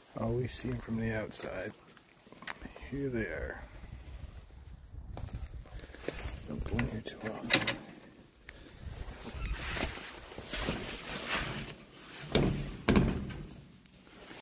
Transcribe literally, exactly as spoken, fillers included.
Always see them from the outside. Here they are. Don't go in here too often.